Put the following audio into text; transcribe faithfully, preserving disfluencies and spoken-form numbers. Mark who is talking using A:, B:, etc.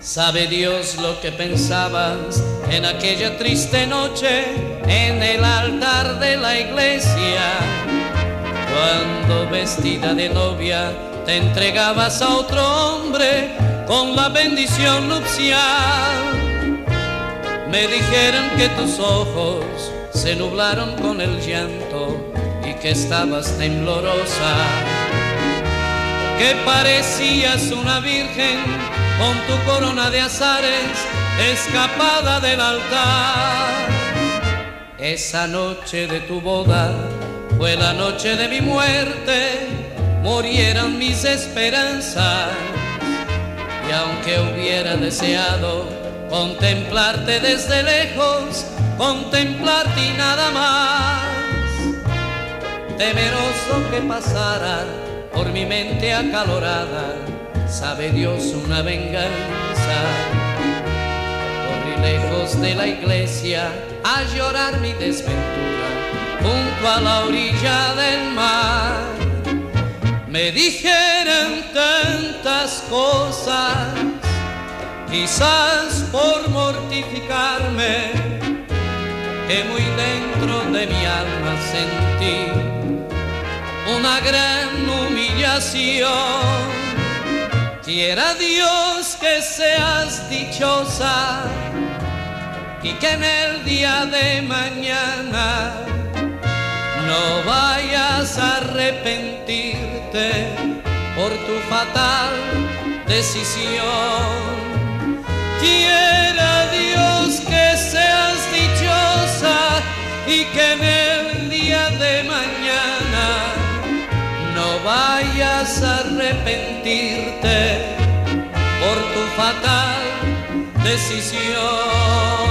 A: Sabe Dios lo que pensabas en aquella triste noche en el altar de la iglesia, cuando vestida de novia te entregabas a otro hombre con la bendición nupcial. Me dijeron que tus ojos se nublaron con el llanto y que estabas temblorosa, que parecías una virgen con tu corona de azares escapada del altar. Esa noche de tu boda fue la noche de mi muerte, murieron mis esperanzas, y aunque hubiera deseado contemplarte desde lejos, contemplarte y nada más, temeroso que pasara por mi mente acalorada, sabe Dios una venganza. Corrí lejos de la iglesia a llorar mi desventura junto a la orilla del mar. Me dijeron tantas cosas, quizás por mortificarme, que muy dentro de mi alma sentí una gran humillación. Quiera Dios que seas dichosa y que en el día de mañana no vayas a arrepentirte por tu fatal decisión. Quiera Dios que seas dichosa y que en el día de mañana no vayas a arrepentirte por tu fatal decisión.